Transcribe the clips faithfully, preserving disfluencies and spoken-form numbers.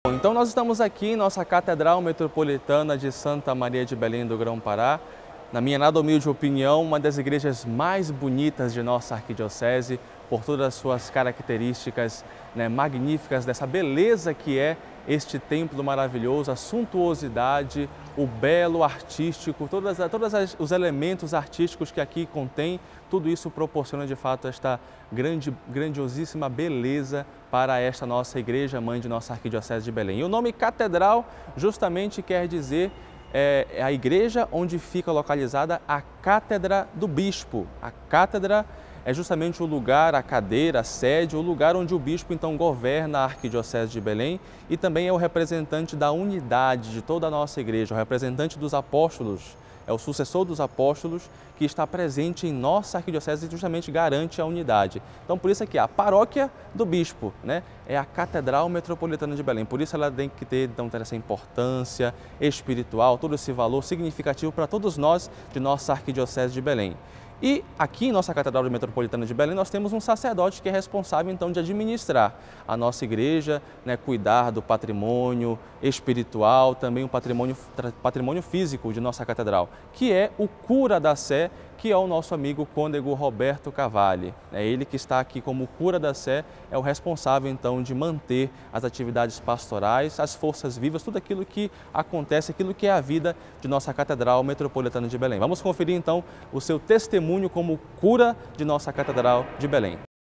Então nós estamos aqui em nossa Catedral Metropolitana de Santa Maria de Belém do Grão-Pará, na minha nada humilde opinião, uma das igrejas mais bonitas de nossa arquidiocese, por todas as suas características, né, magníficas, dessa beleza que é este templo maravilhoso, a suntuosidade, o belo artístico, todos todas os elementos artísticos que aqui contém, tudo isso proporciona de fato esta grande, grandiosíssima beleza para esta nossa igreja, mãe de nossa arquidiocese de Belém. E o nome Catedral justamente quer dizer é, é a igreja onde fica localizada a Cátedra do Bispo. A cátedra é justamente o lugar, a cadeira, a sede, o lugar onde o bispo então governa a arquidiocese de Belém e também é o representante da unidade de toda a nossa igreja, o representante dos apóstolos, é o sucessor dos apóstolos que está presente em nossa arquidiocese e justamente garante a unidade. Então por isso aqui a paróquia do bispo, né, é a Catedral Metropolitana de Belém, por isso ela tem que ter, então, ter essa importância espiritual, todo esse valor significativo para todos nós de nossa arquidiocese de Belém. E aqui em nossa Catedral Metropolitana de Belém nós temos um sacerdote que é responsável então de administrar a nossa igreja, né, cuidar do patrimônio espiritual, também o patrimônio, patrimônio físico de nossa catedral, que é o cura da Sé, que é o nosso amigo cônego Roberto Cavalli. É ele que está aqui como cura da Sé, é o responsável então de manter as atividades pastorais, as forças vivas, tudo aquilo que acontece, aquilo que é a vida de nossa Catedral Metropolitana de Belém. Vamos conferir então o seu testemunho como cura de nossa Catedral de Belém.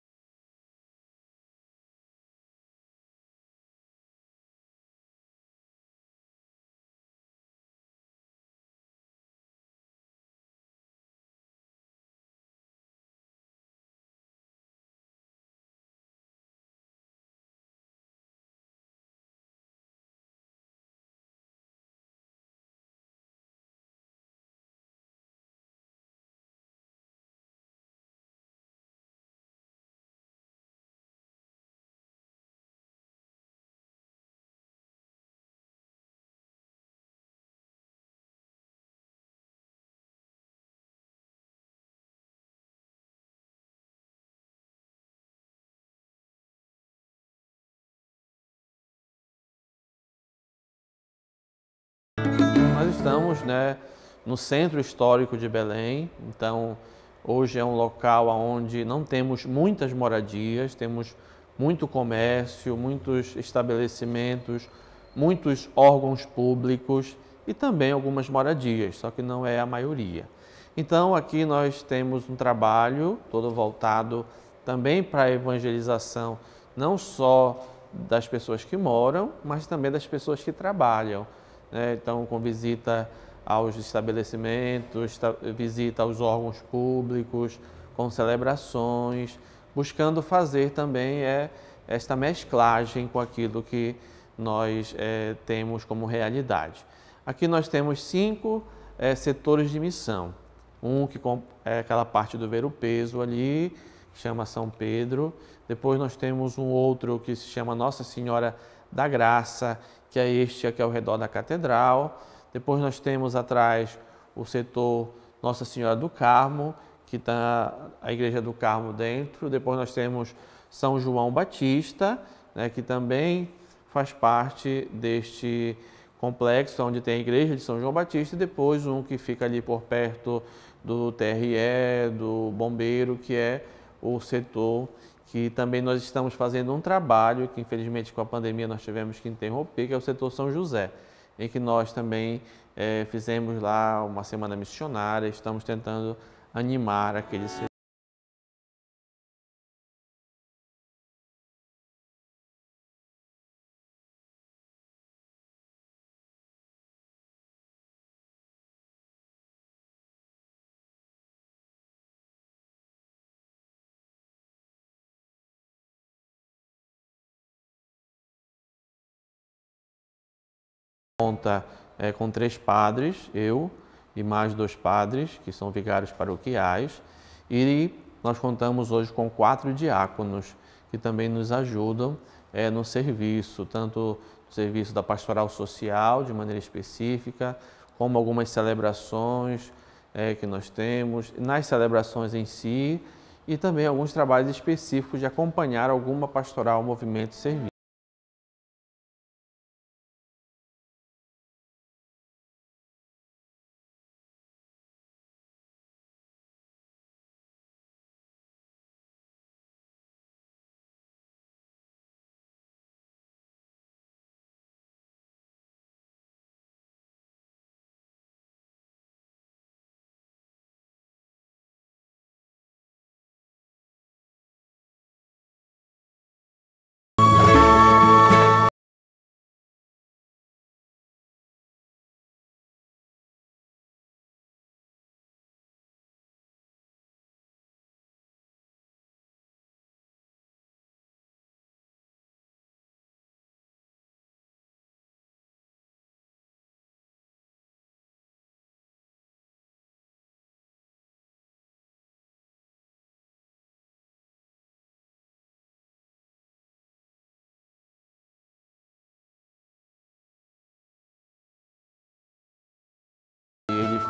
Nós estamos, né, no centro histórico de Belém, então hoje é um local onde não temos muitas moradias, temos muito comércio, muitos estabelecimentos, muitos órgãos públicos e também algumas moradias, só que não é a maioria. Então aqui nós temos um trabalho todo voltado também para a evangelização, não só das pessoas que moram, mas também das pessoas que trabalham. Então, com visita aos estabelecimentos, visita aos órgãos públicos, com celebrações, buscando fazer também é, esta mesclagem com aquilo que nós é, temos como realidade. Aqui nós temos cinco é, setores de missão. Um que é aquela parte do ver-o-peso ali, que chama São Pedro. Depois nós temos um outro que se chama Nossa Senhora da Graça, que é este aqui ao redor da catedral. Depois nós temos atrás o setor Nossa Senhora do Carmo, que está a Igreja do Carmo dentro. Depois nós temos São João Batista, né, que também faz parte deste complexo, onde tem a Igreja de São João Batista, e depois um que fica ali por perto do T R E, do Bombeiro, que é o setor que também nós estamos fazendo um trabalho, que infelizmente com a pandemia nós tivemos que interromper, que é o setor São José, em que nós também é, fizemos lá uma semana missionária, estamos tentando animar aquele setor. Conta é, com três padres, eu e mais dois padres, que são vigários paroquiais, e nós contamos hoje com quatro diáconos, que também nos ajudam é, no serviço, tanto no serviço da pastoral social, de maneira específica, como algumas celebrações é, que nós temos, nas celebrações em si, e também alguns trabalhos específicos de acompanhar alguma pastoral, movimento e serviço.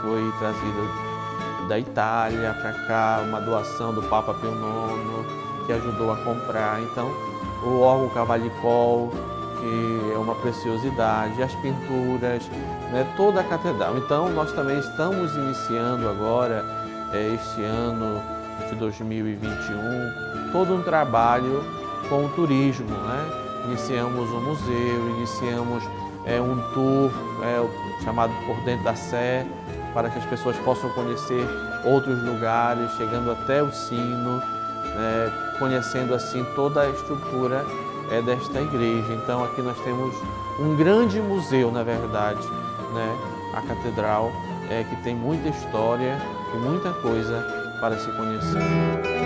foi trazida da Itália para cá, uma doação do Papa Pio nono, que ajudou a comprar. Então, o órgão cavalicol, que é uma preciosidade, as pinturas, né, toda a catedral. Então, nós também estamos iniciando agora, é, este ano de dois mil e vinte e um, todo um trabalho com o turismo, né? Iniciamos um museu, iniciamos é, um tour é, chamado Por Dentro da Sé, para que as pessoas possam conhecer outros lugares, chegando até o sino, é, conhecendo assim toda a estrutura é, desta igreja. Então aqui nós temos um grande museu, na verdade, né? A catedral, é, que tem muita história e muita coisa para se conhecer.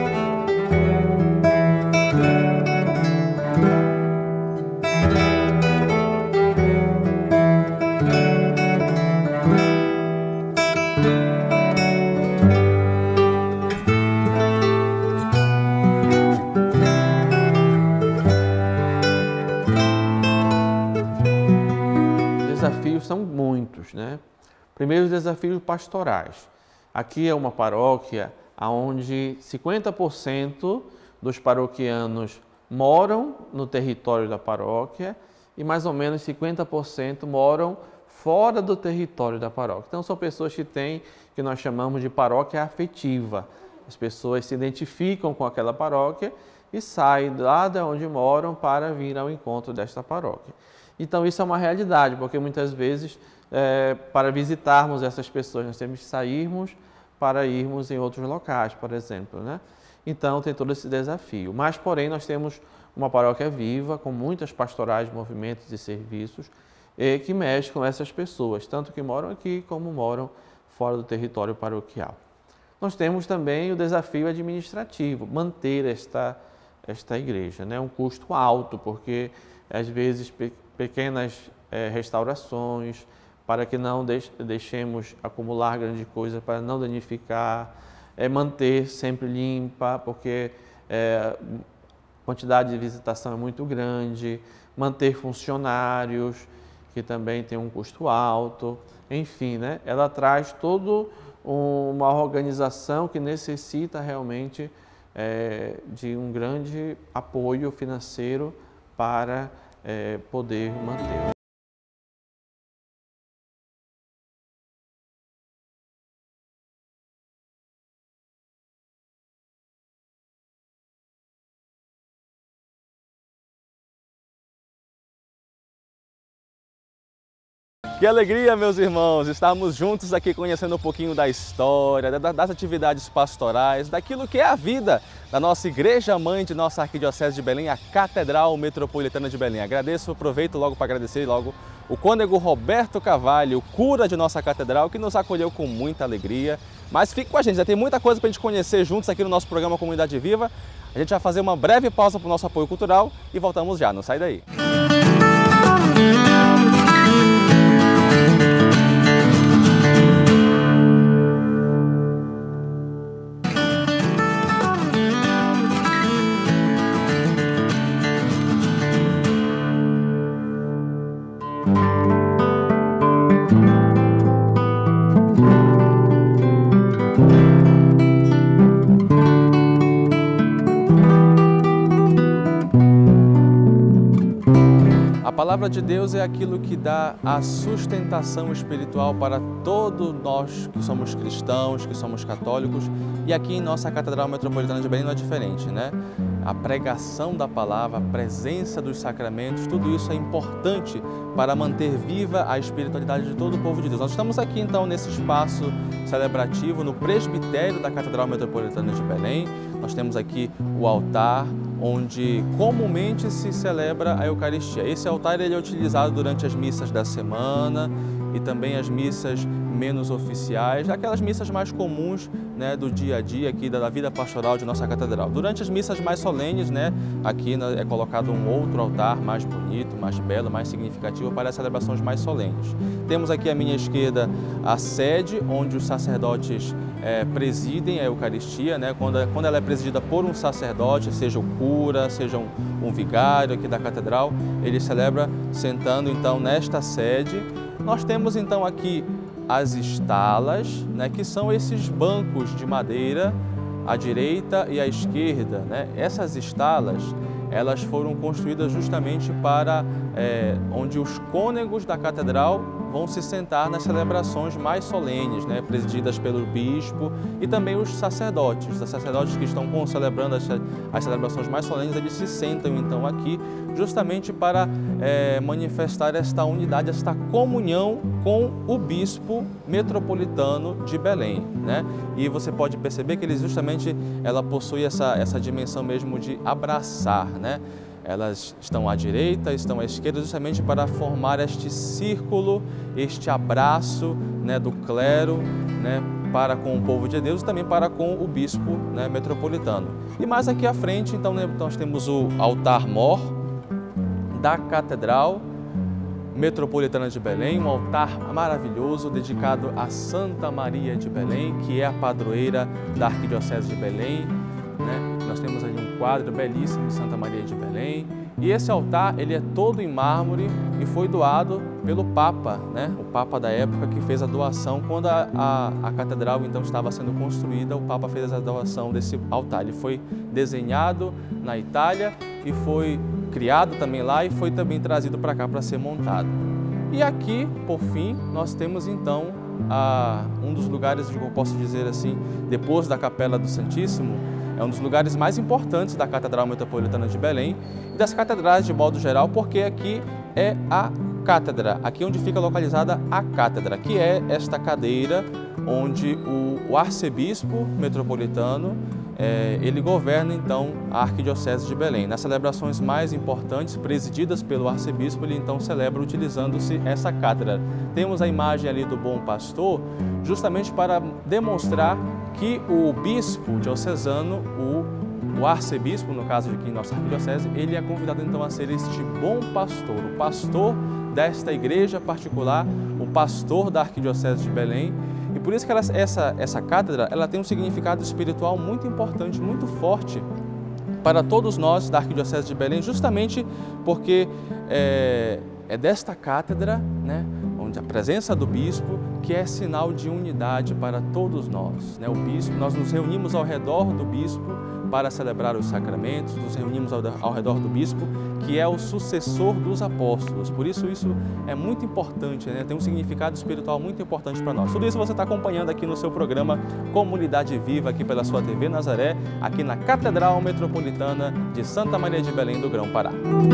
Desafios são muitos, né? Primeiro, os desafios pastorais. Aqui é uma paróquia onde cinquenta por cento dos paroquianos moram no território da paróquia e mais ou menos cinquenta por cento moram fora do território da paróquia. Então, são pessoas que têm, que nós chamamos de paróquia afetiva. As pessoas se identificam com aquela paróquia e saem lá de onde moram para vir ao encontro desta paróquia. Então, isso é uma realidade, porque muitas vezes, é, para visitarmos essas pessoas, nós temos que sairmos para irmos em outros locais, por exemplo, né? Então, tem todo esse desafio. Mas, porém, nós temos uma paróquia viva, com muitas pastorais, movimentos e serviços, e que mexem com essas pessoas, tanto que moram aqui como moram fora do território paroquial. Nós temos também o desafio administrativo, manter esta, esta igreja, né? Um custo alto, porque, às vezes, pe pequenas é, restaurações, para que não deixemos acumular grande coisa, para não danificar, é manter sempre limpa, porque é, a quantidade de visitação é muito grande, manter funcionários, que também tem um custo alto, enfim, né? Ela traz toda uma organização que necessita realmente é, de um grande apoio financeiro para é, poder manter. Que alegria, meus irmãos, estarmos juntos aqui conhecendo um pouquinho da história, das atividades pastorais, daquilo que é a vida da nossa Igreja Mãe de nossa Arquidiocese de Belém, a Catedral Metropolitana de Belém. Agradeço, aproveito logo para agradecer logo o cônego Roberto Carvalho, cura de nossa catedral, que nos acolheu com muita alegria. Mas fique com a gente, já tem muita coisa para a gente conhecer juntos aqui no nosso programa Comunidade Viva. A gente vai fazer uma breve pausa para o nosso apoio cultural e voltamos já, não sai daí. A palavra de Deus é aquilo que dá a sustentação espiritual para todos nós que somos cristãos, que somos católicos, e aqui em nossa Catedral Metropolitana de Belém não é diferente, né? A pregação da palavra, a presença dos sacramentos, tudo isso é importante para manter viva a espiritualidade de todo o povo de Deus. Nós estamos aqui então nesse espaço celebrativo, no presbitério da Catedral Metropolitana de Belém. Nós temos aqui o altar, onde comumente se celebra a Eucaristia. Esse altar ele é utilizado durante as missas da semana e também as missas menos oficiais, aquelas missas mais comuns, né, do dia a dia aqui da vida pastoral de nossa catedral. Durante as missas mais solenes, né, aqui é colocado um outro altar mais bonito, mais belo, mais significativo para as celebrações mais solenes. Temos aqui à minha esquerda a sede onde os sacerdotes é, presidem a Eucaristia, né, quando, quando ela é presidida por um sacerdote, seja o cura, seja um, um vigário aqui da catedral, ele celebra sentando então nesta sede. Nós temos então aqui as estalas, né, que são esses bancos de madeira à direita e à esquerda, né? Essas estalas, elas foram construídas justamente para é, onde os cônegos da catedral vão se sentar nas celebrações mais solenes, né, presididas pelo bispo e também os sacerdotes. Os sacerdotes que estão celebrando as, as celebrações mais solenes, eles se sentam então aqui justamente para é, manifestar esta unidade, esta comunhão com o bispo metropolitano de Belém, né? E você pode perceber que eles justamente, ela possui essa, essa dimensão mesmo de abraçar, né? Elas estão à direita, estão à esquerda, justamente para formar este círculo, este abraço, né, do clero, né, para com o povo de Deus e também para com o bispo, né, metropolitano. E mais aqui à frente, então, né, nós temos o altar-mor da Catedral Metropolitana de Belém, um altar maravilhoso dedicado a Santa Maria de Belém, que é a padroeira da Arquidiocese de Belém, né? Nós temos ali um quadro belíssimo de Santa Maria de Belém. E esse altar, ele é todo em mármore e foi doado pelo Papa, né? O Papa da época que fez a doação. Quando a, a, a catedral então estava sendo construída, o Papa fez a doação desse altar. Ele foi desenhado na Itália e foi criado também lá e foi também trazido para cá para ser montado. E aqui, por fim, nós temos então a, um dos lugares, que eu posso dizer assim, depois da Capela do Santíssimo, é um dos lugares mais importantes da Catedral Metropolitana de Belém e das catedrais de modo geral, porque aqui é a cátedra, aqui onde fica localizada a cátedra, que é esta cadeira onde o, o arcebispo metropolitano, é, ele governa então a Arquidiocese de Belém. Nas celebrações mais importantes, presididas pelo arcebispo, ele então celebra utilizando-se essa cátedra. Temos a imagem ali do Bom Pastor, justamente para demonstrar que o bispo diocesano, o, o arcebispo, no caso de aqui em nossa arquidiocese, ele é convidado então a ser este bom pastor, o pastor desta igreja particular, o pastor da Arquidiocese de Belém. E por isso que ela, essa, essa cátedra, ela tem um significado espiritual muito importante, muito forte para todos nós da Arquidiocese de Belém, justamente porque é, é desta cátedra, né, onde a presença do bispo, que é sinal de unidade para todos nós, né? O bispo, nós nos reunimos ao redor do bispo para celebrar os sacramentos, nos reunimos ao, ao redor do bispo, que é o sucessor dos apóstolos. Por isso, isso é muito importante, né? Tem um significado espiritual muito importante para nós. Tudo isso você está acompanhando aqui no seu programa Comunidade Viva, aqui pela sua T V Nazaré, aqui na Catedral Metropolitana de Santa Maria de Belém do Grão-Pará.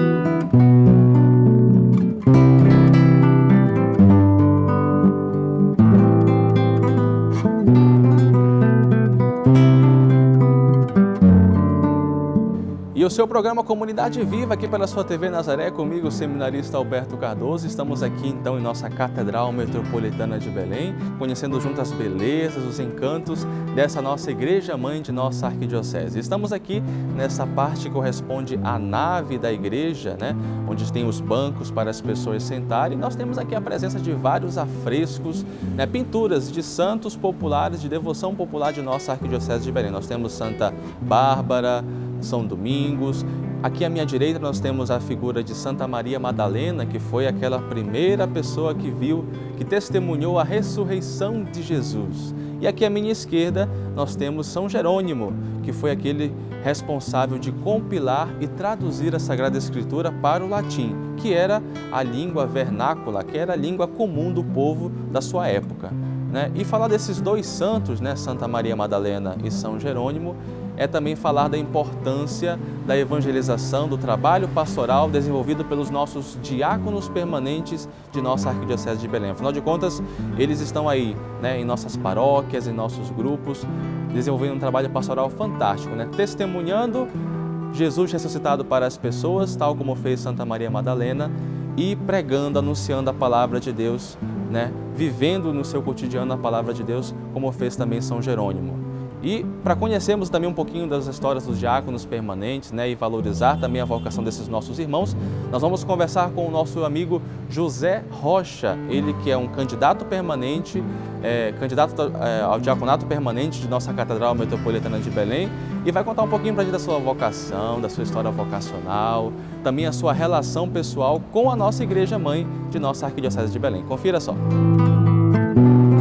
O seu programa Comunidade Viva, aqui pela sua T V Nazaré, comigo, o seminarista Alberto Cardoso. Estamos aqui então em nossa Catedral Metropolitana de Belém, conhecendo junto as belezas, os encantos dessa nossa Igreja Mãe de nossa Arquidiocese. Estamos aqui nessa parte que corresponde à nave da igreja, né, onde tem os bancos para as pessoas sentarem. Nós temos aqui a presença de vários afrescos, né, pinturas de santos populares, de devoção popular de nossa Arquidiocese de Belém. Nós temos Santa Bárbara, São Domingos. Aqui à minha direita nós temos a figura de Santa Maria Madalena, que foi aquela primeira pessoa que viu, que testemunhou a ressurreição de Jesus. E aqui à minha esquerda nós temos São Jerônimo, que foi aquele responsável de compilar e traduzir a Sagrada Escritura para o latim, que era a língua vernácula, que era a língua comum do povo da sua época, né? E falar desses dois santos, né, Santa Maria Madalena e São Jerônimo, é também falar da importância da evangelização, do trabalho pastoral desenvolvido pelos nossos diáconos permanentes de nossa Arquidiocese de Belém. Afinal de contas, eles estão aí, né, em nossas paróquias, em nossos grupos, desenvolvendo um trabalho pastoral fantástico, né, testemunhando Jesus ressuscitado para as pessoas, tal como fez Santa Maria Madalena, e pregando, anunciando a palavra de Deus, né, vivendo no seu cotidiano a palavra de Deus, como fez também São Jerônimo. E para conhecermos também um pouquinho das histórias dos diáconos permanentes, né, e valorizar também a vocação desses nossos irmãos, nós vamos conversar com o nosso amigo José Rocha, ele que é um candidato permanente, é, candidato é, ao diaconato permanente de nossa Catedral Metropolitana de Belém, e vai contar um pouquinho para a gente da sua vocação, da sua história vocacional, também a sua relação pessoal com a nossa Igreja Mãe de nossa Arquidiocese de Belém. Confira só.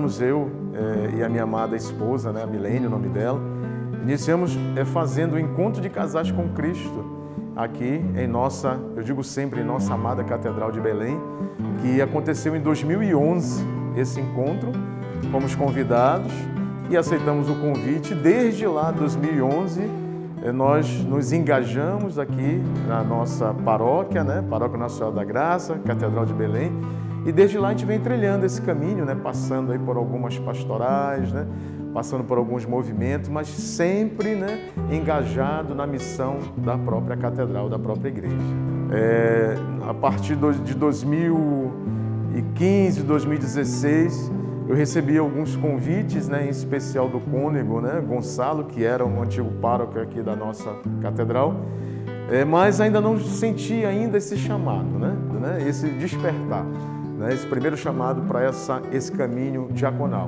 iniciamos, eu é, e a minha amada esposa, né, a Milene, o nome dela, iniciamos é, fazendo o encontro de casais com Cristo, aqui em nossa, eu digo sempre, em nossa amada Catedral de Belém, que aconteceu em dois mil e onze, esse encontro. Fomos convidados e aceitamos o convite. Desde lá, dois mil e onze, nós nos engajamos aqui na nossa paróquia, né? Paróquia Nossa Senhora da Graça, Catedral de Belém. E desde lá a gente vem trilhando esse caminho, né? Passando aí por algumas pastorais, né? Passando por alguns movimentos, mas sempre, né? engajado na missão da própria catedral, da própria igreja. É, a partir de dois mil e quinze, dois mil e dezesseis, eu recebi alguns convites, né, em especial do cônego, né, Gonçalo, que era um antigo pároco aqui da nossa catedral, é, mas ainda não senti ainda esse chamado, né, né, esse despertar, né, esse primeiro chamado para essa esse caminho diaconal.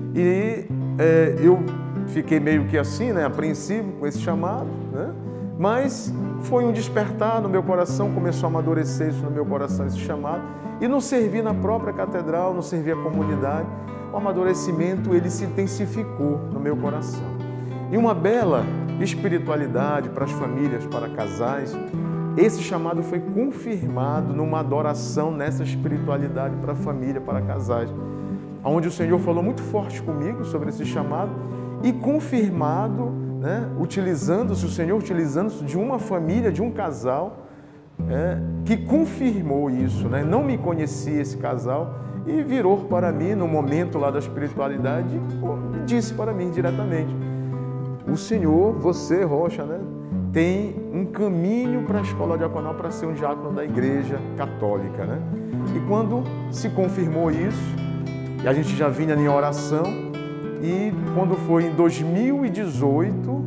E é, eu fiquei meio que assim, né, apreensivo com esse chamado, né, mas foi um despertar no meu coração, começou a amadurecer isso no meu coração, esse chamado. E no servir na própria catedral, no servir a comunidade, o amadurecimento ele se intensificou no meu coração. E uma bela espiritualidade para as famílias, para casais, esse chamado foi confirmado numa adoração nessa espiritualidade para a família, para casais, onde o Senhor falou muito forte comigo sobre esse chamado e confirmado, né, utilizando-se, o Senhor utilizando-se de uma família, de um casal, É, que confirmou isso, né? Não me conhecia esse casal e virou para mim, no momento lá da espiritualidade, e disse para mim diretamente: o Senhor, você, Rocha, né, tem um caminho para a escola diaconal para ser um diácono da Igreja Católica, né? E quando se confirmou isso, e a gente já vinha em oração, e quando foi em dois mil e dezoito,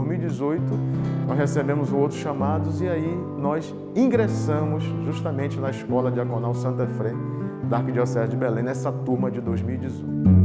nós recebemos outros chamados e aí nós ingressamos justamente na Escola Diaconal Santa Fé da Arquidiocese de Belém, nessa turma de dois mil e dezoito.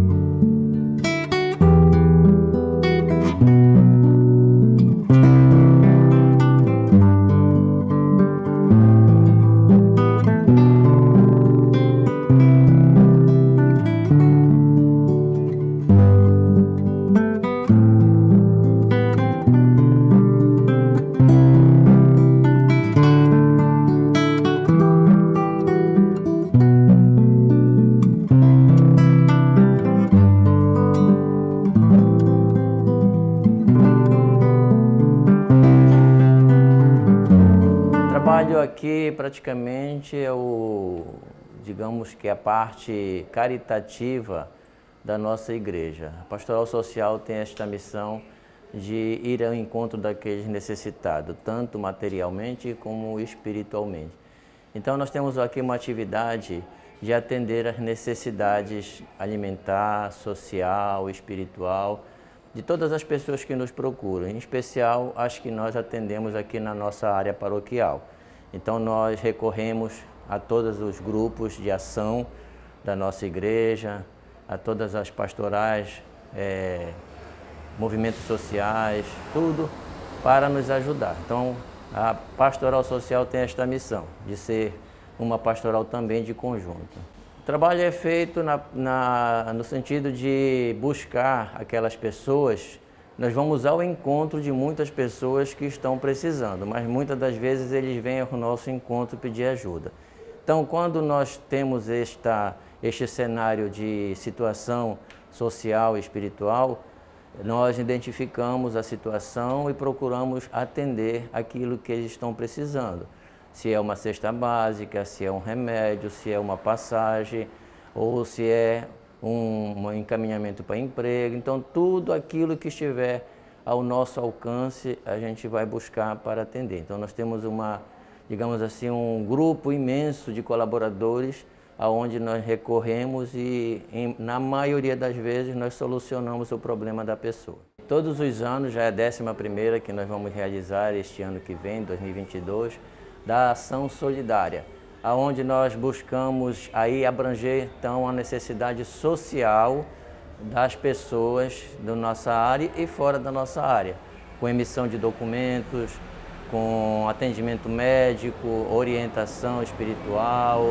Aqui praticamente é o, digamos que a parte caritativa da nossa igreja. A Pastoral Social tem esta missão de ir ao encontro daqueles necessitados, tanto materialmente como espiritualmente. Então nós temos aqui uma atividade de atender às necessidades alimentar, social, espiritual, de todas as pessoas que nos procuram, em especial as que nós atendemos aqui na nossa área paroquial. Então nós recorremos a todos os grupos de ação da nossa igreja, a todas as pastorais, é, movimentos sociais, tudo para nos ajudar. Então a Pastoral Social tem esta missão de ser uma pastoral também de conjunto. O trabalho é feito na, na, no sentido de buscar aquelas pessoas. Nós vamos ao encontro de muitas pessoas que estão precisando, mas muitas das vezes eles vêm ao nosso encontro pedir ajuda. Então, quando nós temos esta, este cenário de situação social e espiritual, nós identificamos a situação e procuramos atender aquilo que eles estão precisando. Se é uma cesta básica, se é um remédio, se é uma passagem, ou se é um, um encaminhamento para emprego. Então, tudo aquilo que estiver ao nosso alcance, a gente vai buscar para atender. Então, nós temos uma, digamos assim, um grupo imenso de colaboradores aonde nós recorremos e, em, na maioria das vezes, nós solucionamos o problema da pessoa. Todos os anos, já é a décima primeira que nós vamos realizar este ano que vem, dois mil e vinte e dois, da Ação Solidária, aonde nós buscamos aí abranger então a necessidade social das pessoas da nossa área e fora da nossa área, com emissão de documentos, com atendimento médico, orientação espiritual,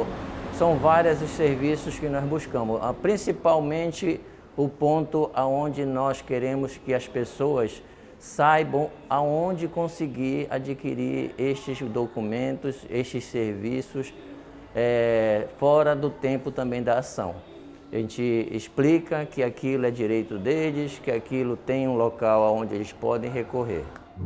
são vários os serviços que nós buscamos, principalmente o ponto aonde nós queremos que as pessoas saibam aonde conseguir adquirir estes documentos, estes serviços, é, fora do tempo também da ação. A gente explica que aquilo é direito deles, que aquilo tem um local onde eles podem recorrer.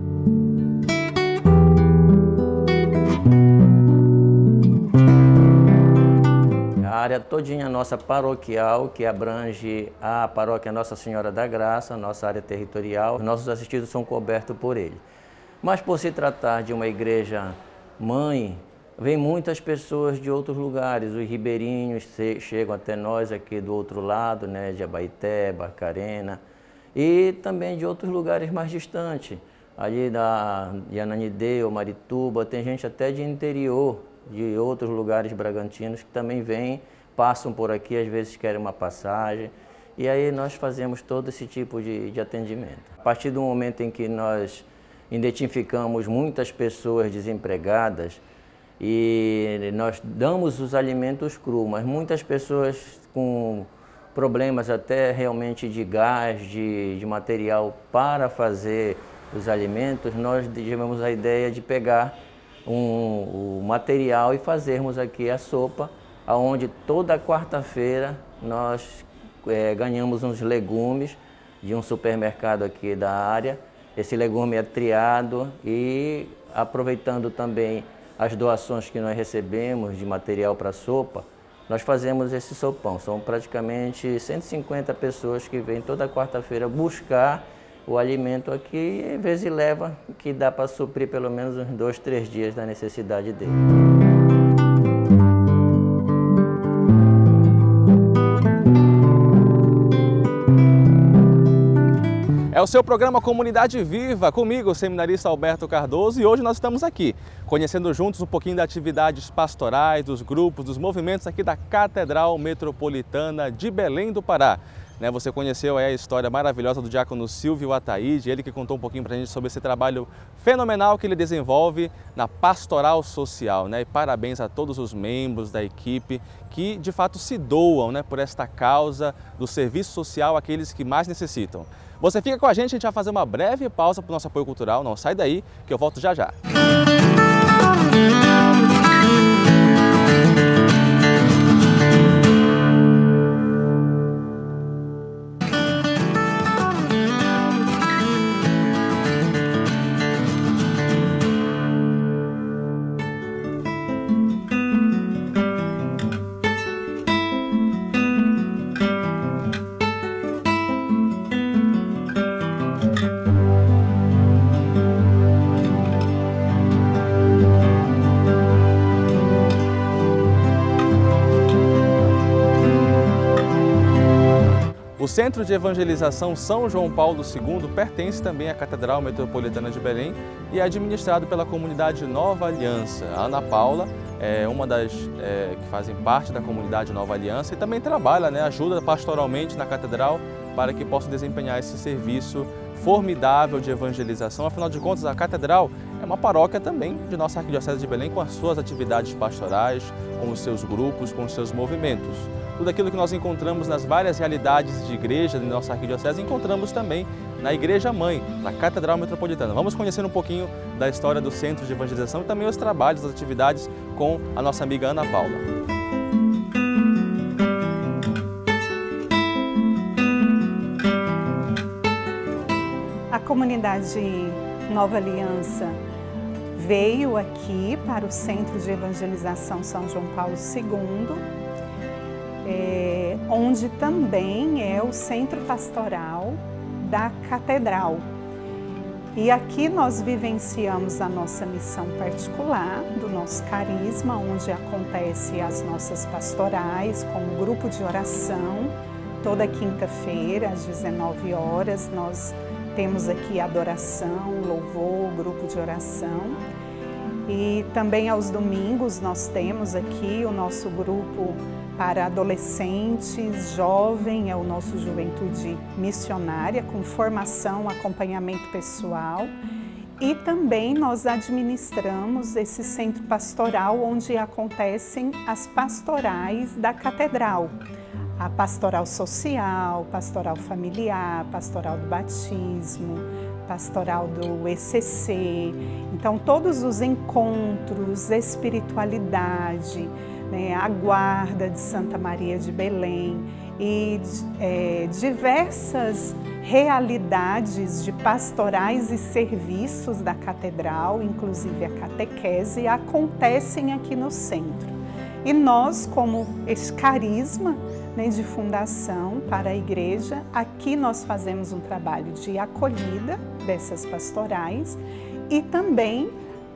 A área todinha nossa paroquial, que abrange a paróquia Nossa Senhora da Graça, nossa área territorial, nossos assistidos são cobertos por ele. Mas por se tratar de uma igreja mãe, vem muitas pessoas de outros lugares, os ribeirinhos chegam até nós aqui do outro lado, né, de Abaeté, Barcarena, e também de outros lugares mais distantes, ali da de Ananindeua, Marituba, tem gente até de interior, de outros lugares bragantinos que também vêm, passam por aqui, às vezes querem uma passagem, e aí nós fazemos todo esse tipo de, de atendimento. A partir do momento em que nós identificamos muitas pessoas desempregadas, e nós damos os alimentos crus, mas muitas pessoas com problemas até realmente de gás, de, de material para fazer os alimentos, nós tivemos a ideia de pegar um, o material e fazermos aqui a sopa, onde toda quarta-feira nós é, ganhamos uns legumes de um supermercado aqui da área. Esse legume é triado e aproveitando também as doações que nós recebemos de material para sopa, nós fazemos esse sopão. São praticamente cento e cinquenta pessoas que vêm toda quarta-feira buscar o alimento aqui e às vezes leva, que dá para suprir pelo menos uns dois, três dias da necessidade dele. É o seu programa Comunidade Viva, comigo, o seminarista Alberto Cardoso, e hoje nós estamos aqui, conhecendo juntos um pouquinho das atividades pastorais, dos grupos, dos movimentos aqui da Catedral Metropolitana de Belém do Pará. Você conheceu aí a história maravilhosa do diácono Silvio Ataíde, ele que contou um pouquinho para a gente sobre esse trabalho fenomenal que ele desenvolve na pastoral social, né? E parabéns a todos os membros da equipe que de fato se doam, né, por esta causa do serviço social àqueles que mais necessitam. Você fica com a gente, a gente vai fazer uma breve pausa para o nosso apoio cultural, não sai daí que eu volto já já. O Centro de Evangelização São João Paulo segundo pertence também à Catedral Metropolitana de Belém e é administrado pela comunidade Nova Aliança. A Ana Paula é uma das é, que fazem parte da comunidade Nova Aliança e também trabalha, né, ajuda pastoralmente na Catedral para que possa desempenhar esse serviço formidável de evangelização. Afinal de contas, a Catedral é uma paróquia também de nossa Arquidiocese de Belém, com as suas atividades pastorais, com os seus grupos, com os seus movimentos. Tudo aquilo que nós encontramos nas várias realidades de igreja de nossa Arquidiocese, encontramos também na Igreja Mãe, na Catedral Metropolitana. Vamos conhecer um pouquinho da história do Centro de Evangelização e também os trabalhos, as atividades com a nossa amiga Ana Paula. A comunidade Nova Aliança veio aqui para o Centro de Evangelização São João Paulo segundo, é, onde também é o centro pastoral da Catedral. E aqui nós vivenciamos a nossa missão particular do nosso carisma, onde acontece as nossas pastorais com um grupo de oração. Toda quinta-feira, às dezenove horas, nós temos aqui adoração, louvor, grupo de oração. E também aos domingos nós temos aqui o nosso grupo para adolescentes, jovem, é o nosso Juventude Missionária, com formação, acompanhamento pessoal. E também nós administramos esse centro pastoral onde acontecem as pastorais da catedral. A pastoral social, pastoral familiar, pastoral do batismo, pastoral do E C C. Então todos os encontros, espiritualidade, né, a guarda de Santa Maria de Belém e é, diversas realidades de pastorais e serviços da catedral, inclusive a catequese, acontecem aqui no centro. E nós, como esse carisma, né, de fundação para a igreja, aqui nós fazemos um trabalho de acolhida dessas pastorais e também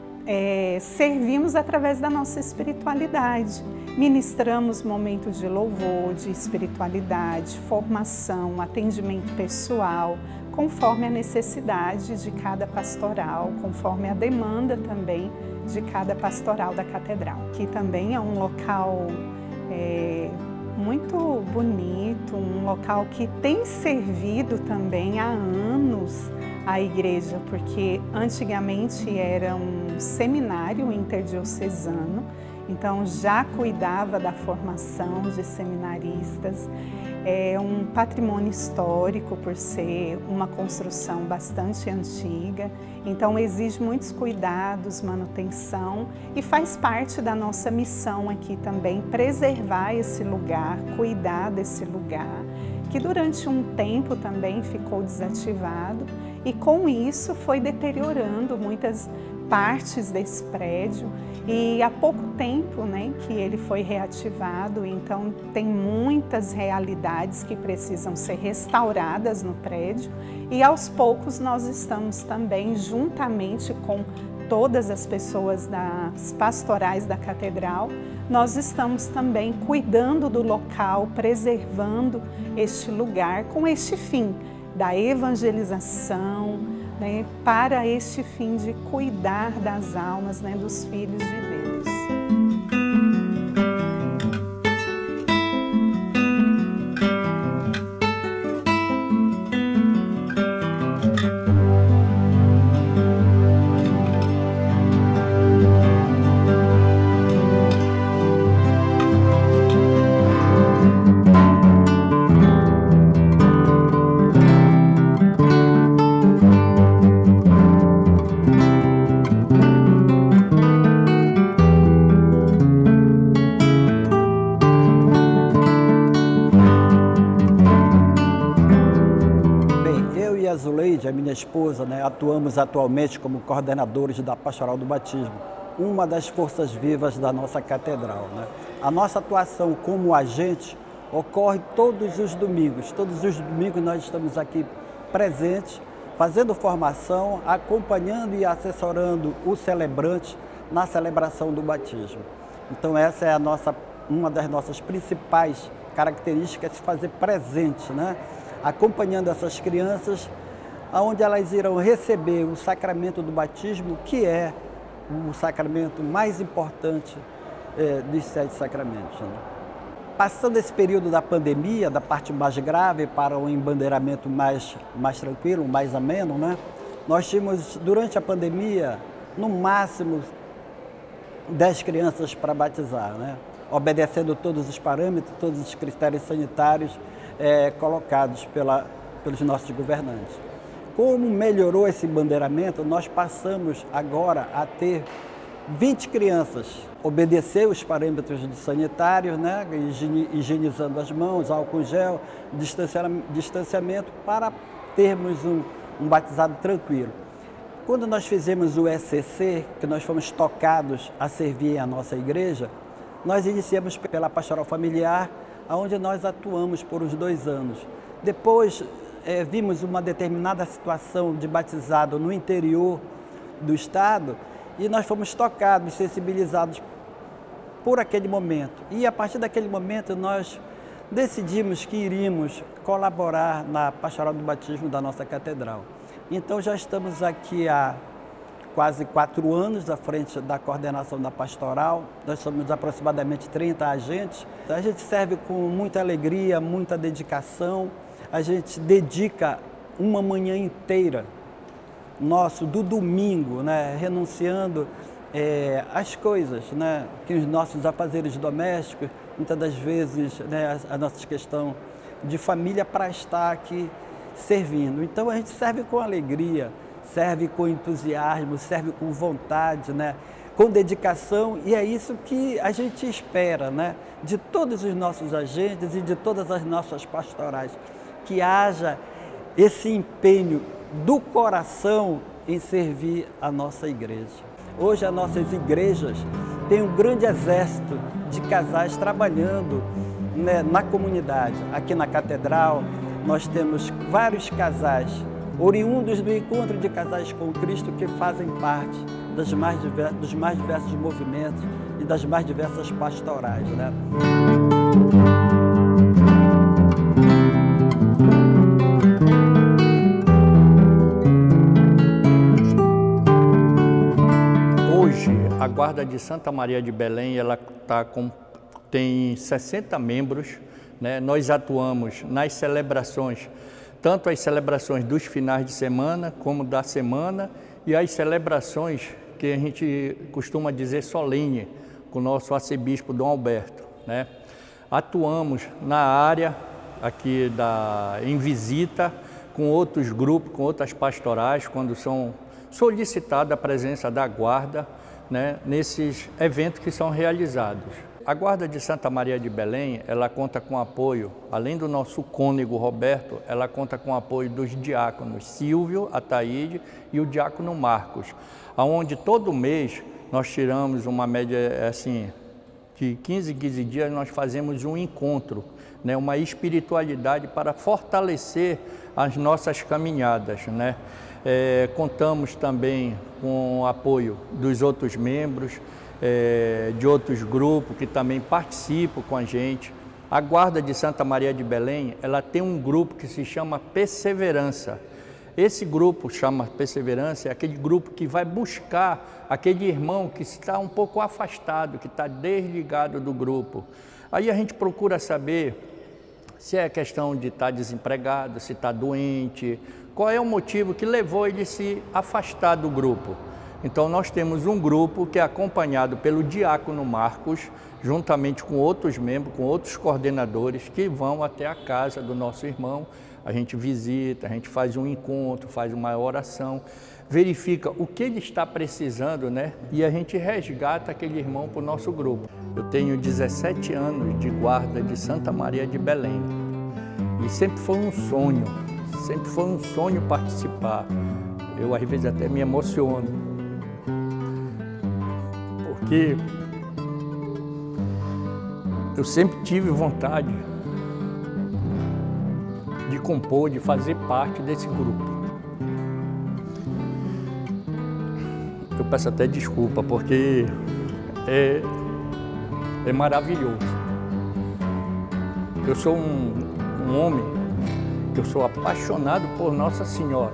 é, servimos através da nossa espiritualidade. Ministramos momentos de louvor, de espiritualidade, formação, atendimento pessoal, conforme a necessidade de cada pastoral, conforme a demanda também de cada pastoral da catedral. Aqui também é um local é, muito bonito, um local que tem servido também há anos a igreja, porque antigamente era um seminário interdiocesano, então já cuidava da formação de seminaristas. É um patrimônio histórico por ser uma construção bastante antiga, então exige muitos cuidados, manutenção e faz parte da nossa missão aqui também preservar esse lugar, cuidar desse lugar, que durante um tempo também ficou desativado e com isso foi deteriorando muitas partes desse prédio e há pouco tempo, né, que ele foi reativado, então tem muitas realidades que precisam ser restauradas no prédio e aos poucos nós estamos também, juntamente com todas as pessoas das pastorais da catedral, nós estamos também cuidando do local, preservando este lugar com este fim da evangelização, né, para este fim de cuidar das almas, né, dos filhos de Deus. A minha esposa, né, atuamos atualmente como coordenadores da Pastoral do Batismo, uma das forças vivas da nossa catedral, né? A nossa atuação como agente ocorre todos os domingos. Todos os domingos nós estamos aqui presentes, fazendo formação, acompanhando e assessorando o celebrante na celebração do batismo. Então essa é a nossa, uma das nossas principais características, se fazer presente, né? Acompanhando essas crianças, onde elas irão receber o sacramento do batismo, que é o sacramento mais importante é, dos sete sacramentos, né? Passando esse período da pandemia, da parte mais grave, para um embandeiramento mais, mais tranquilo, mais ameno, né? Nós tínhamos, durante a pandemia, no máximo dez crianças para batizar, né? Obedecendo todos os parâmetros, todos os critérios sanitários é, colocados pela, pelos nossos governantes. Como melhorou esse embandeiramento, nós passamos agora a ter vinte crianças, obedecer os parâmetros sanitários, né, higienizando as mãos, álcool gel, distanciamento, para termos um, um batizado tranquilo. Quando nós fizemos o E C C, que nós fomos tocados a servir a nossa igreja, nós iniciamos pela pastoral familiar, onde nós atuamos por uns dois anos. Depois, É, vimos uma determinada situação de batizado no interior do estado e nós fomos tocados, sensibilizados por aquele momento. E a partir daquele momento nós decidimos que iríamos colaborar na pastoral do batismo da nossa catedral. Então já estamos aqui há quase quatro anos à frente da coordenação da pastoral. Nós somos aproximadamente trinta agentes. A gente serve com muita alegria, muita dedicação. A gente dedica uma manhã inteira nosso do domingo, né? Renunciando é, às coisas, né? Que os nossos afazeres domésticos, muitas das vezes, né? a, a nossa questão de família, para estar aqui servindo. Então a gente serve com alegria, serve com entusiasmo, serve com vontade, né? Com dedicação, e é isso que a gente espera, né? De todos os nossos agentes e de todas as nossas pastorais, que haja esse empenho do coração em servir a nossa igreja. Hoje as nossas igrejas têm um grande exército de casais trabalhando, né, na comunidade. Aqui na Catedral nós temos vários casais oriundos do encontro de casais com Cristo que fazem parte das mais diver, dos mais diversos movimentos e das mais diversas pastorais, né? Hoje, a Guarda de Santa Maria de Belém, ela tá com, tem sessenta membros, né? Nós atuamos nas celebrações, tanto as celebrações dos finais de semana, como da semana, e as celebrações que a gente costuma dizer solene, com o nosso arcebispo Dom Alberto, né? Atuamos na área aqui da, em visita, com outros grupos, com outras pastorais, quando são solicitada a presença da guarda, né, nesses eventos que são realizados. A Guarda de Santa Maria de Belém, ela conta com apoio, além do nosso cônego Roberto, ela conta com apoio dos diáconos Silvio, Ataíde e o diácono Marcos, aonde todo mês nós tiramos uma média assim, de quinze em quinze dias nós fazemos um encontro, né, uma espiritualidade para fortalecer as nossas caminhadas, né? É, contamos também com o apoio dos outros membros, é, de outros grupos que também participam com a gente. A Guarda de Santa Maria de Belém, ela tem um grupo que se chama Perseverança. Esse grupo chama Perseverança, é aquele grupo que vai buscar aquele irmão que está um pouco afastado, que está desligado do grupo. Aí a gente procura saber se é questão de estar desempregado, se está doente, qual é o motivo que levou ele a se afastar do grupo. Então nós temos um grupo que é acompanhado pelo diácono Marcos, juntamente com outros membros, com outros coordenadores, que vão até a casa do nosso irmão. A gente visita, a gente faz um encontro, faz uma oração, verifica o que ele está precisando, né? E a gente resgata aquele irmão para o nosso grupo. Eu tenho dezessete anos de guarda de Santa Maria de Belém e sempre foi um sonho, sempre foi um sonho participar. Eu às vezes até me emociono, porque eu sempre tive vontade de compor, de fazer parte desse grupo. Eu peço até desculpa, porque é, é maravilhoso. Eu sou um, um homem que eu sou apaixonado por Nossa Senhora.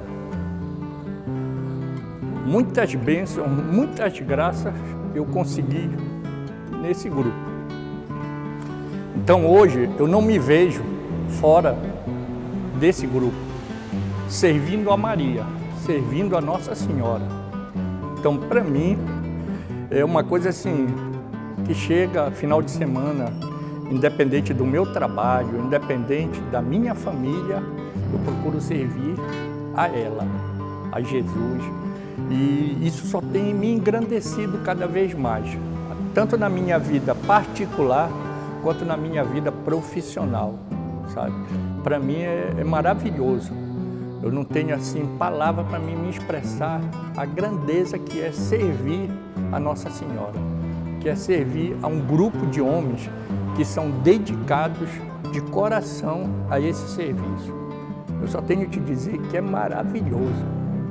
Muitas bênçãos, muitas graças eu consegui nesse grupo. Então hoje eu não me vejo fora desse grupo, servindo a Maria, servindo a Nossa Senhora. Então, para mim, é uma coisa assim, que chega final de semana, independente do meu trabalho, independente da minha família, eu procuro servir a ela, a Jesus. E isso só tem me engrandecido cada vez mais, tanto na minha vida particular, quanto na minha vida profissional, sabe? Para mim é, é maravilhoso. Eu não tenho assim palavra para mim me expressar a grandeza que é servir a Nossa Senhora, que é servir a um grupo de homens que são dedicados de coração a esse serviço. Eu só tenho que te dizer que é maravilhoso.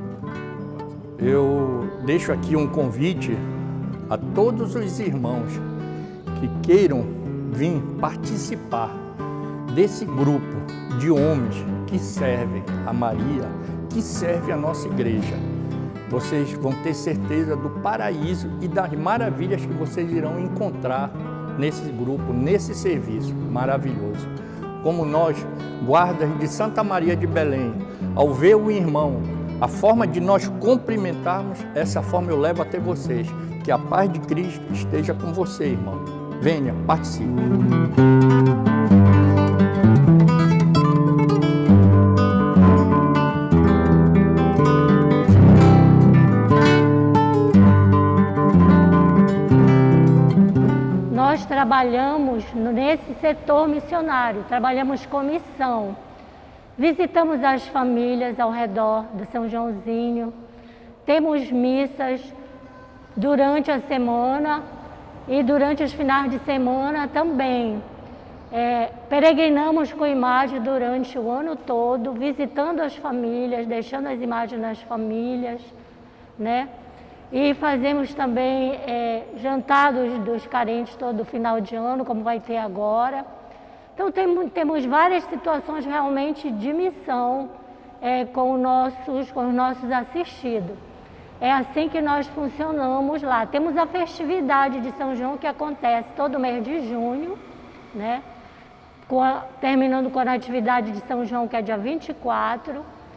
Eu deixo aqui um convite a todos os irmãos que queiram vir participar desse grupo de homens que servem a Maria, que servem a nossa igreja. Vocês vão ter certeza do paraíso e das maravilhas que vocês irão encontrar nesse grupo, nesse serviço maravilhoso. Como nós, guardas de Santa Maria de Belém, ao ver o irmão A forma de nós cumprimentarmos, essa forma eu levo até vocês. Que a paz de Cristo esteja com você, irmão. Venha, participe. Nós trabalhamos nesse setor missionário, trabalhamos com missão. Visitamos as famílias ao redor do São Joãozinho, temos missas durante a semana e durante os finais de semana também. É, peregrinamos com imagem durante o ano todo, visitando as famílias, deixando as imagens nas famílias, né? E fazemos também é, jantados dos carentes todo final de ano, como vai ter agora. Então tem, temos várias situações realmente de missão é, com, nossos, com os nossos assistidos. É assim que nós funcionamos lá. Temos a festividade de São João que acontece todo mês de junho, né? Com a, terminando com a atividade de São João, que é dia vinte e quatro.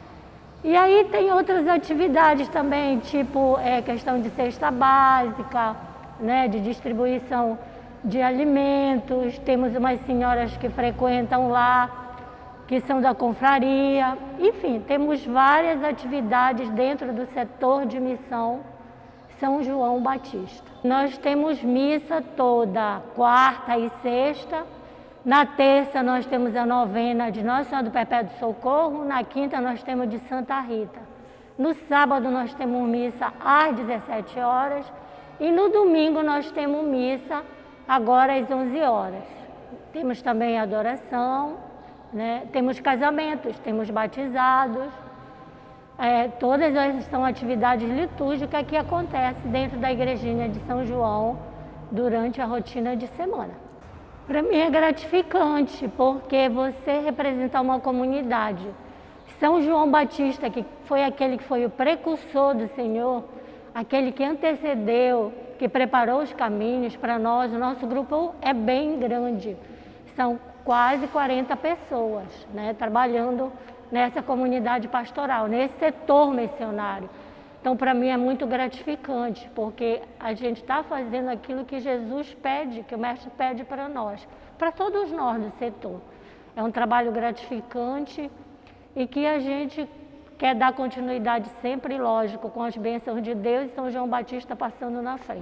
E aí tem outras atividades também, tipo é, questão de cesta básica, né? De distribuição de alimentos. Temos umas senhoras que frequentam lá, que são da confraria. Enfim, temos várias atividades dentro do setor de missão São João Batista. Nós temos missa toda quarta e sexta. Na terça nós temos a novena de Nossa Senhora do Perpétuo Socorro. Na quinta nós temos de Santa Rita. No sábado nós temos missa às dezessete horas. E no domingo nós temos missa agora às onze horas. Temos também adoração, né? Temos casamentos, temos batizados. É, todas essas são atividades litúrgicas que acontecem dentro da igrejinha de São João durante a rotina de semana. Para mim é gratificante, porque você representa uma comunidade. São João Batista, que foi aquele que foi o precursor do Senhor, aquele que antecedeu, que preparou os caminhos para nós. O nosso grupo é bem grande, são quase quarenta pessoas, né, trabalhando nessa comunidade pastoral, nesse setor missionário. Então, para mim é muito gratificante, porque a gente está fazendo aquilo que Jesus pede, que o Mestre pede para nós, para todos nós do setor. É um trabalho gratificante e que a gente quer dar continuidade sempre, lógico, com as bênçãos de Deus e São João Batista passando na frente.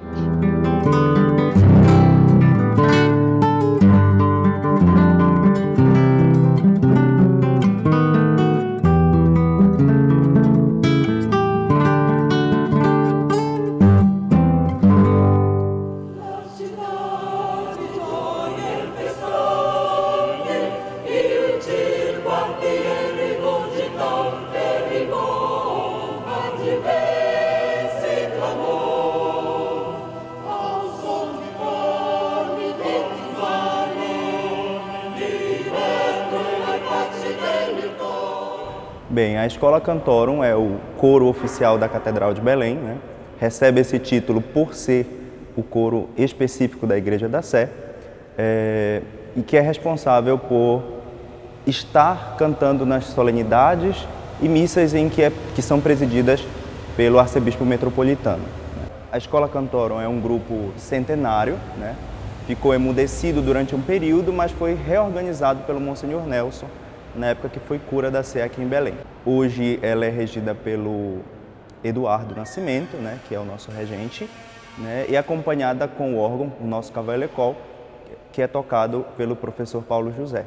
Bem, a Escola Cantorum é o coro oficial da Catedral de Belém, né? Recebe esse título por ser o coro específico da Igreja da Sé, é, e que é responsável por estar cantando nas solenidades e missas em que, é, que são presididas pelo arcebispo metropolitano. A Escola Cantorum é um grupo centenário, né? Ficou emudecido durante um período, mas foi reorganizado pelo Monsenhor Nelson, na época que foi cura da Sé aqui em Belém. Hoje ela é regida pelo Eduardo Nascimento, né, que é o nosso regente, né, e acompanhada com o órgão, o nosso Cavalecol, que é tocado pelo professor Paulo José.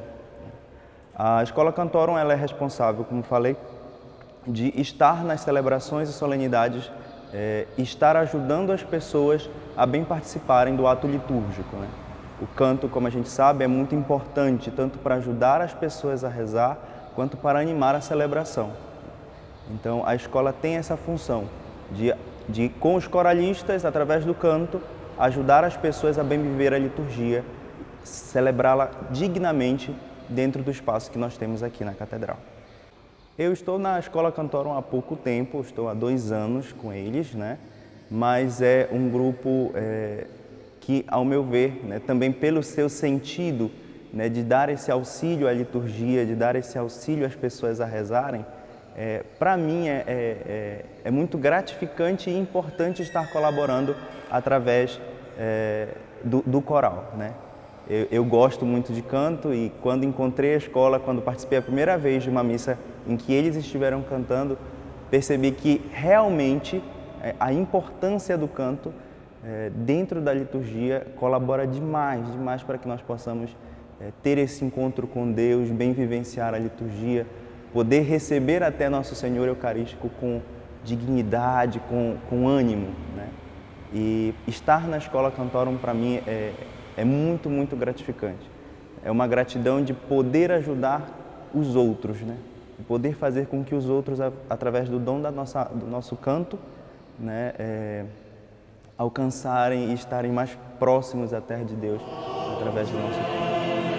A Escola Cantorum ela é responsável, como falei, de estar nas celebrações e solenidades, é, estar ajudando as pessoas a bem participarem do ato litúrgico, né? O canto, como a gente sabe, é muito importante, tanto para ajudar as pessoas a rezar, quanto para animar a celebração. Então, a escola tem essa função de, de com os coralistas, através do canto, ajudar as pessoas a bem viver a liturgia, celebrá-la dignamente dentro do espaço que nós temos aqui na Catedral. Eu estou na Escola Cantorum há pouco tempo, estou há dois anos com eles, né? Mas é um grupo... É, que, ao meu ver, né, também pelo seu sentido, né, de dar esse auxílio à liturgia, de dar esse auxílio às pessoas a rezarem, É, para mim é, é, é muito gratificante e importante estar colaborando através é, do, do coral, né? Eu, eu gosto muito de canto e quando encontrei a escola, quando participei a primeira vez de uma missa em que eles estiveram cantando, percebi que realmente é, a importância do canto é, dentro da liturgia colabora demais, demais para que nós possamos é, ter esse encontro com Deus, bem vivenciar a liturgia, poder receber até Nosso Senhor Eucarístico com dignidade, com, com ânimo, né? E estar na Escola Cantorum para mim é, é muito, muito gratificante. É uma gratidão de poder ajudar os outros, né? De poder fazer com que os outros, através do dom da nossa, do nosso canto, né, é, alcançarem e estarem mais próximos à terra de Deus através do nosso canto.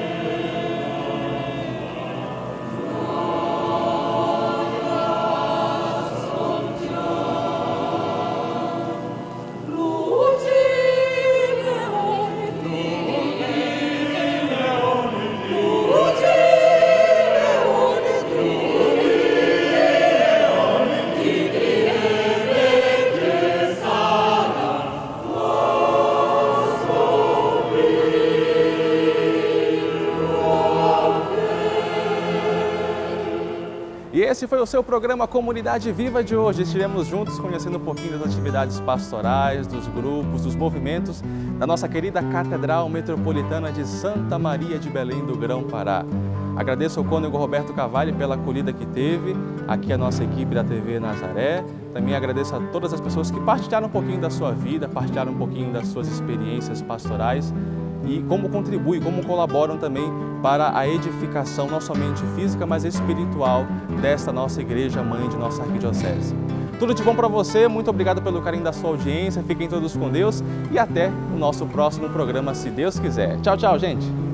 E esse foi o seu programa Comunidade Viva de hoje. Estivemos juntos conhecendo um pouquinho das atividades pastorais, dos grupos, dos movimentos da nossa querida Catedral Metropolitana de Santa Maria de Belém do Grão-Pará. Agradeço ao cônego Roberto Cavalli pela acolhida que teve, aqui a nossa equipe da T V Nazaré. Também agradeço a todas as pessoas que partilharam um pouquinho da sua vida, partilharam um pouquinho das suas experiências pastorais e como contribuem, como colaboram também para a edificação não somente física, mas espiritual desta nossa igreja mãe de nossa arquidiocese. Tudo de bom para você, muito obrigado pelo carinho da sua audiência, fiquem todos com Deus e até o nosso próximo programa, se Deus quiser. Tchau, tchau, gente!